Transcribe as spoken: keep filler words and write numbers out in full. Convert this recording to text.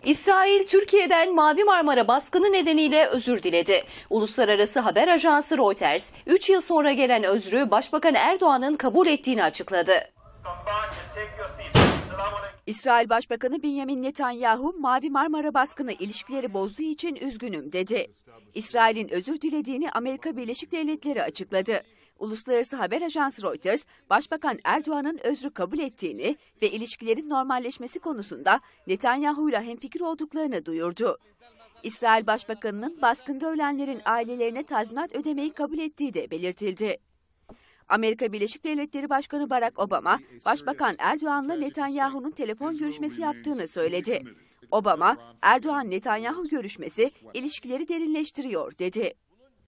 İsrail, Türkiye'den Mavi Marmara baskını nedeniyle özür diledi. Uluslararası haber ajansı Reuters, üç yıl sonra gelen özrü Başbakan Erdoğan'ın kabul ettiğini açıkladı. İsrail Başbakanı Benjamin Netanyahu, Mavi Marmara baskını ilişkileri bozduğu için üzgünüm dedi. İsrail'in özür dilediğini Amerika Birleşik Devletleri açıkladı. Uluslararası haber ajansı Reuters, Başbakan Erdoğan'ın özrü kabul ettiğini ve ilişkilerin normalleşmesi konusunda Netanyahu'yla hemfikir olduklarını duyurdu. İsrail Başbakanı'nın baskında ölenlerin ailelerine tazminat ödemeyi kabul ettiği de belirtildi. Amerika Birleşik Devletleri Başkanı Barack Obama, Başbakan Erdoğan'la Netanyahu'nun telefon görüşmesi yaptığını söyledi. Obama, Erdoğan-Netanyahu görüşmesi ilişkileri derinleştiriyor dedi.